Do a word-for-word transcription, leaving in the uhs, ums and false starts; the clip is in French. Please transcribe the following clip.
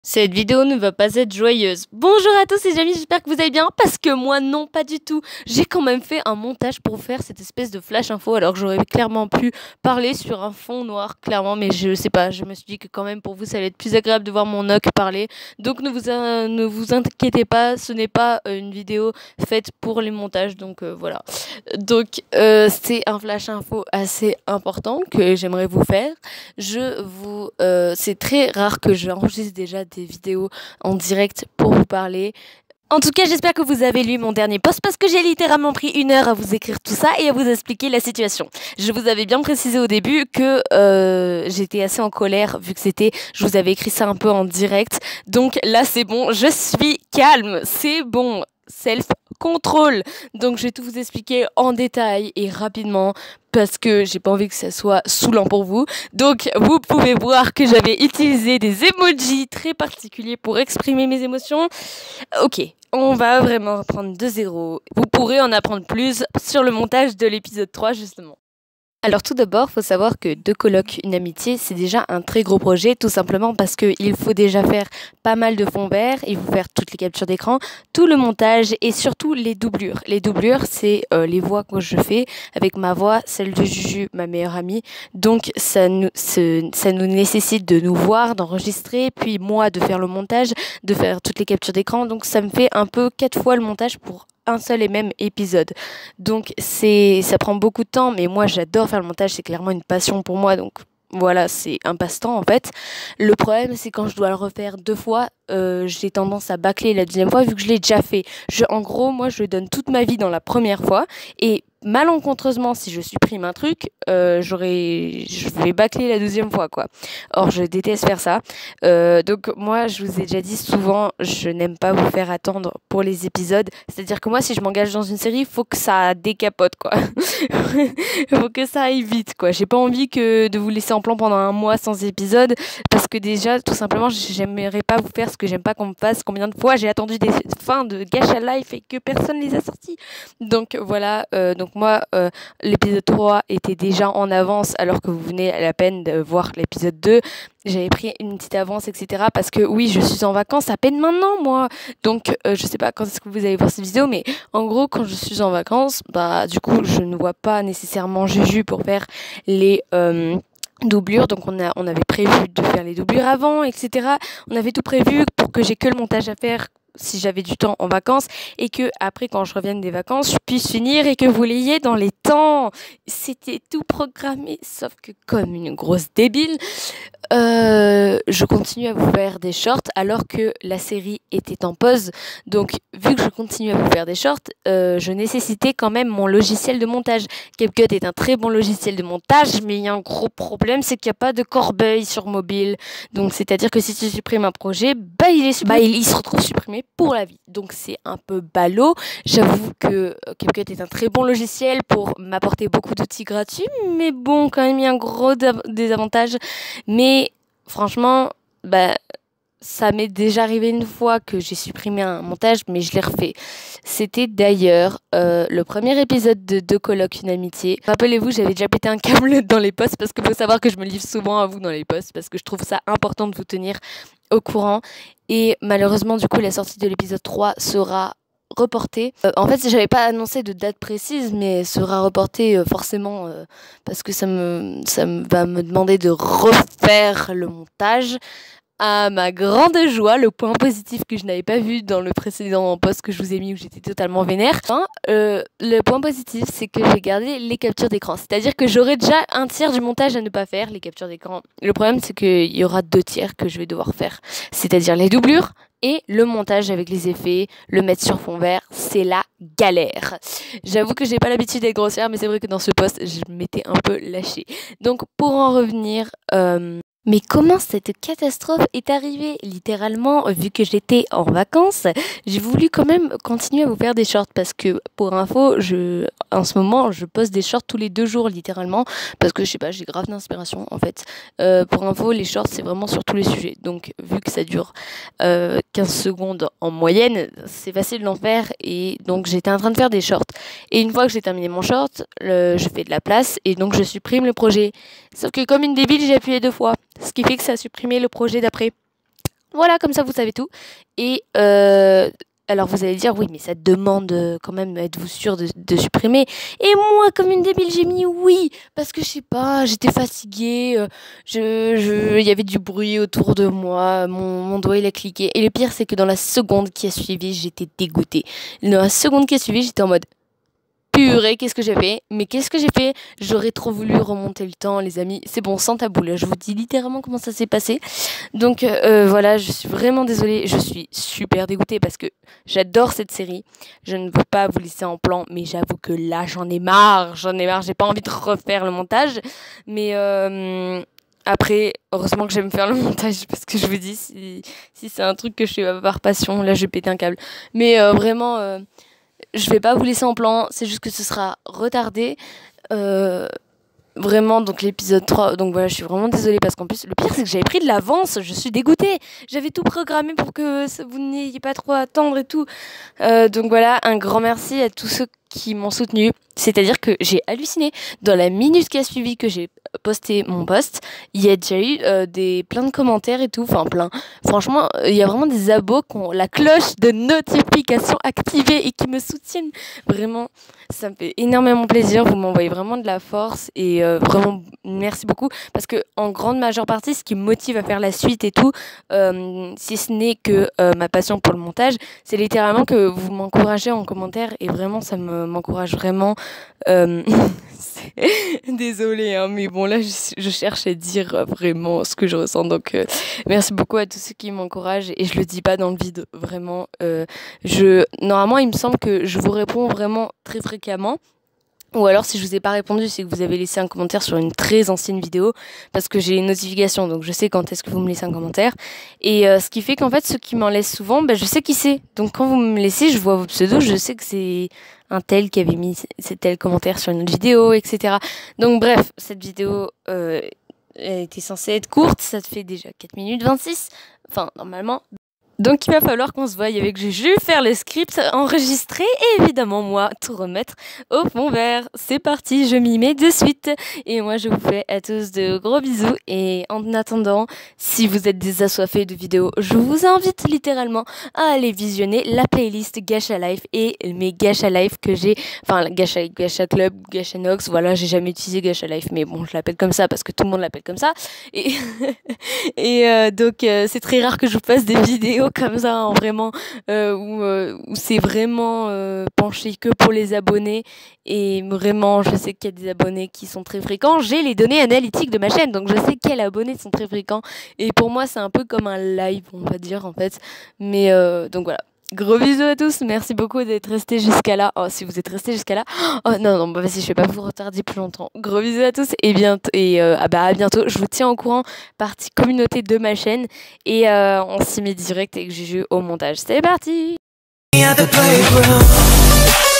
Cette vidéo ne va pas être joyeuse. Bonjour à tous, les amis, j'espère que vous allez bien, parce que moi non, pas du tout. J'ai quand même fait un montage pour faire cette espèce de flash info, alors que j'aurais clairement pu parler sur un fond noir, clairement, mais je sais pas, je me suis dit que quand même pour vous ça allait être plus agréable de voir mon oc parler. Donc ne vous, euh, ne vous inquiétez pas, ce n'est pas euh, une vidéo faite pour les montages, donc euh, voilà. Donc euh, c'est un flash info assez important que j'aimerais vous faire. Je vous, euh, c'est très rare que j'enregistre déjà des vidéos en direct pour vous parler. En tout cas, j'espère que vous avez lu mon dernier post parce que j'ai littéralement pris une heure à vous écrire tout ça et à vous expliquer la situation. Je vous avais bien précisé au début que euh, j'étais assez en colère vu que c'était, je vous avais écrit ça un peu en direct. Donc là, c'est bon, je suis calme, c'est bon. Self-control. Donc je vais tout vous expliquer en détail et rapidement parce que j'ai pas envie que ça soit saoulant pour vous. Donc vous pouvez voir que j'avais utilisé des emojis très particuliers pour exprimer mes émotions. Ok, on va vraiment reprendre de zéro. Vous pourrez en apprendre plus sur le montage de l'épisode trois justement. Alors tout d'abord, faut savoir que Deux colocs, une amitié, c'est déjà un très gros projet, tout simplement parce qu'il faut déjà faire pas mal de fonds verts, il faut faire toutes les captures d'écran, tout le montage et surtout les doublures. Les doublures, c'est euh, les voix que je fais avec ma voix, celle de Juju, ma meilleure amie. Donc ça nous, ce, ça nous nécessite de nous voir, d'enregistrer, puis moi de faire le montage, de faire toutes les captures d'écran. Donc ça me fait un peu quatre fois le montage pour un seul et même épisode. Donc c'est ça prend beaucoup de temps, mais moi j'adore faire le montage, c'est clairement une passion pour moi, donc voilà, c'est un passe-temps en fait. Le problème c'est quand je dois le refaire deux fois, euh, j'ai tendance à bâcler la deuxième fois vu que je l'ai déjà fait. Je, en gros, moi je donne toute ma vie dans la première fois et malencontreusement, si je supprime un truc, euh, j'aurais, je vais bâcler la deuxième fois, quoi. Or, je déteste faire ça. Euh, donc, moi, je vous ai déjà dit souvent, je n'aime pas vous faire attendre pour les épisodes. C'est-à-dire que moi, si je m'engage dans une série, il faut que ça décapote, quoi. Il faut que ça aille vite, quoi. J'ai pas envie que de vous laisser en plan pendant un mois sans épisode, parce que déjà, tout simplement, j'aimerais pas vous faire ce que j'aime pas qu'on me fasse. Combien de fois j'ai attendu des fins de Gacha Life et que personne les a sorties. Donc, voilà. Euh, donc, moi, euh, l'épisode trois était déjà en avance alors que vous venez à la peine de voir l'épisode deux. J'avais pris une petite avance, et cetera. Parce que oui, je suis en vacances à peine maintenant, moi. Donc, euh, je sais pas quand est-ce que vous allez voir cette vidéo, mais en gros, quand je suis en vacances, bah, du coup, je ne vois pas nécessairement Juju pour faire les... Euh, doublures, donc on a on avait prévu de faire les doublures avant, et cetera. On avait tout prévu pour que j'ai que le montage à faire si j'avais du temps en vacances et que après quand je revienne des vacances je puisse finir et que vous l'ayez dans les temps. C'était tout programmé, sauf que comme une grosse débile, euh, je continue à vous faire des shorts alors que la série était en pause. Donc vu que je continue à vous faire des shorts, euh, je nécessitais quand même mon logiciel de montage. CapCut est un très bon logiciel de montage, mais il y a un gros problème, c'est qu'il n'y a pas de corbeille sur mobile. Donc c'est-à-dire que si tu supprimes un projet, bah il, est, bah, il, il se retrouve supprimé pour la vie. Donc c'est un peu ballot. J'avoue que CapCut est un très bon logiciel pour m'apporter beaucoup d'outils gratuits, mais bon, quand même il y a un gros désavantage. Mais franchement, bah, ça m'est déjà arrivé une fois que j'ai supprimé un montage, mais je l'ai refait. C'était d'ailleurs euh, le premier épisode de Deux colocs, une amitié. Rappelez-vous, j'avais déjà pété un câble dans les posts parce qu'il faut savoir que je me livre souvent à vous dans les posts parce que je trouve ça important de vous tenir au courant. Et malheureusement, du coup, la sortie de l'épisode trois sera reportée. Euh, en fait, j'avais pas annoncé de date précise, mais sera reportée euh, forcément euh, parce que ça me, ça me va me demander de refaire le montage. À ma grande joie, le point positif que je n'avais pas vu dans le précédent post que je vous ai mis où j'étais totalement vénère. Enfin, euh, le point positif, c'est que j'ai gardé les captures d'écran. C'est-à-dire que j'aurai déjà un tiers du montage à ne pas faire, les captures d'écran. Le problème, c'est qu'il y aura deux tiers que je vais devoir faire. C'est-à-dire les doublures et le montage avec les effets, le mettre sur fond vert, c'est la galère. J'avoue que j'ai pas l'habitude d'être grossière, mais c'est vrai que dans ce post, je m'étais un peu lâchée. Donc, pour en revenir... Euh Mais comment cette catastrophe est arrivée? Littéralement, vu que j'étais en vacances, j'ai voulu quand même continuer à vous faire des shorts parce que, pour info, je, en ce moment, je poste des shorts tous les deux jours, littéralement, parce que, je sais pas, j'ai grave d'inspiration, en fait. Euh, pour info, les shorts, c'est vraiment sur tous les sujets. Donc, vu que ça dure euh, quinze secondes en moyenne, c'est facile d'en faire et donc, j'étais en train de faire des shorts. Et une fois que j'ai terminé mon short, le, je fais de la place et donc, je supprime le projet. Sauf que, comme une débile, j'ai appuyé deux fois. Ce qui fait que ça a supprimé le projet d'après. Voilà, comme ça vous savez tout. Et euh, alors vous allez dire, oui, mais ça demande euh, quand même, êtes-vous sûr de, de supprimer? Et moi, comme une débile, j'ai mis oui, parce que je sais pas, j'étais fatiguée, euh, je, je, il y avait du bruit autour de moi, mon, mon doigt il a cliqué. Et le pire, c'est que dans la seconde qui a suivi, j'étais dégoûtée. Dans la seconde qui a suivi, j'étais en mode, purée, qu'est-ce que j'ai fait? Mais qu'est-ce que j'ai fait? J'aurais trop voulu remonter le temps, les amis. C'est bon, sans tabou, là, je vous dis littéralement comment ça s'est passé. Donc euh, voilà, je suis vraiment désolée. Je suis super dégoûtée parce que j'adore cette série. Je ne veux pas vous laisser en plan, mais j'avoue que là, j'en ai marre. J'en ai marre, j'ai pas envie de refaire le montage. Mais euh, après, heureusement que j'aime faire le montage parce que je vous dis, si, si c'est un truc que je fais par passion, là, je vais péter un câble. Mais euh, vraiment... Euh, je vais pas vous laisser en plan, c'est juste que ce sera retardé. Euh, vraiment, donc l'épisode trois. Donc voilà, je suis vraiment désolée parce qu'en plus, le pire, c'est que j'avais pris de l'avance. Je suis dégoûtée. J'avais tout programmé pour que ça, vous n'ayez pas trop à attendre et tout. Euh, donc voilà, un grand merci à tous ceux qui m'ont soutenu. C'est-à-dire que j'ai halluciné. Dans la minute qui a suivi que j'ai posté mon post, il y a déjà eu euh, des, plein de commentaires et tout. Enfin, plein. Franchement, il y a vraiment des abos qui ont la cloche de notification activée et qui me soutiennent. Vraiment, ça me fait énormément plaisir. Vous m'envoyez vraiment de la force et euh, vraiment, merci beaucoup. Parce que en grande majeure partie, ce qui me motive à faire la suite et tout, euh, si ce n'est que euh, ma passion pour le montage, c'est littéralement que vous m'encouragez en commentaire et vraiment, ça me, m'encourage vraiment. Euh, Désolée, hein, mais bon, là, je, je cherche à dire vraiment ce que je ressens. Donc, euh, merci beaucoup à tous ceux qui m'encouragent. Et je le dis pas dans le vide, vraiment. Euh, je, normalement, il me semble que je vous réponds vraiment très fréquemment. Ou alors, si je vous ai pas répondu, c'est que vous avez laissé un commentaire sur une très ancienne vidéo, parce que j'ai une notification, donc je sais quand est-ce que vous me laissez un commentaire. Et euh, ce qui fait qu'en fait, ceux qui m'en laissent souvent, bah, je sais qui c'est. Donc quand vous me laissez, je vois vos pseudos, je sais que c'est un tel qui avait mis cet tel commentaire sur une autre vidéo, et cetera. Donc bref, cette vidéo euh, elle était censée être courte, ça te fait déjà quatre minutes vingt-six, enfin normalement. Donc il va falloir qu'on se voie avec Juju, faire le script, enregistrer et évidemment moi tout remettre au fond vert. C'est parti, je m'y mets de suite. Et moi je vous fais à tous de gros bisous. Et en attendant, si vous êtes des assoiffés de vidéos, je vous invite littéralement à aller visionner la playlist Gacha Life et mes Gacha Life que j'ai, enfin Gacha, Gacha Club, Gacha Nox, voilà, j'ai jamais utilisé Gacha Life, mais bon je l'appelle comme ça parce que tout le monde l'appelle comme ça. Et, et euh, donc euh, c'est très rare que je vous fasse des vidéos comme ça, hein, vraiment, euh, où, euh, où c'est vraiment euh, penché que pour les abonnés. Et vraiment, je sais qu'il y a des abonnés qui sont très fréquents. J'ai les données analytiques de ma chaîne, donc je sais quels abonnés sont très fréquents. Et pour moi, c'est un peu comme un live, on va dire, en fait. Mais euh, donc voilà. Gros bisous à tous, merci beaucoup d'être restés jusqu'à là. Oh, si vous êtes restés jusqu'à là. Oh non, non, bah vas-y, je vais pas vous retarder plus longtemps. Gros bisous à tous et, bientôt, et euh, ah bah, à bientôt. Je vous tiens au courant, partie communauté de ma chaîne. Et euh, on s'y met direct avec Juju au montage. C'est parti!